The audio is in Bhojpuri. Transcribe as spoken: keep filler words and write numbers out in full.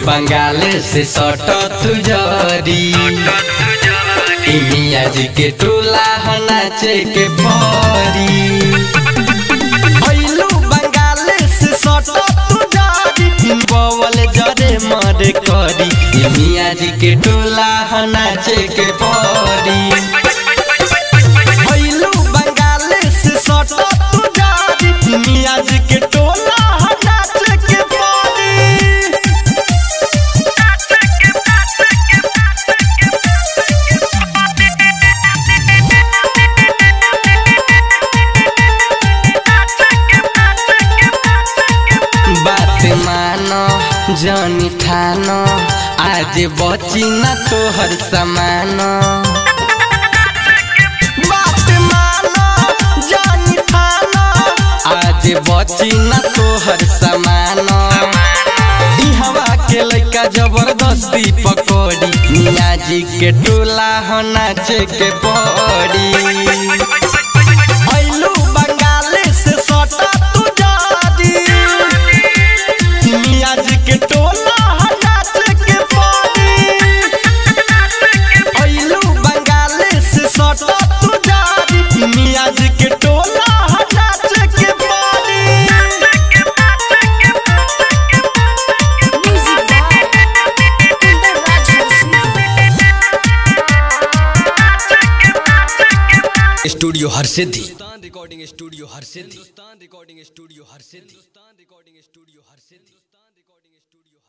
बंगाल से सट तू जरी मिया जी के टोला हो नाचे के परी। बंगाल से सट तू जरी बवल जरे मर करी मिया जी के टोला हो नाचे के परी। बंगाल से सट तू जरी मिया जी के टोला हो नाचे के परी। मानो जानी थानो आज बची न तोहर समान। बात मानो जानी थानो आज बची न तोहर समान। हवा के लइका जबरदस्ती पकड़ी मिया जी के टोला हो नाचे के पड़ी। बंगाल से सटा तू जादी मिया जी के टोला हो नाचे के पड़ी। बंगाल से सटा तू जादी मिया जी के टोला हो नाचे के पड़ी। Studio Har Siddhi recording studio Har Siddhi recording studio Har Siddhi recording studio Har सिद्धि।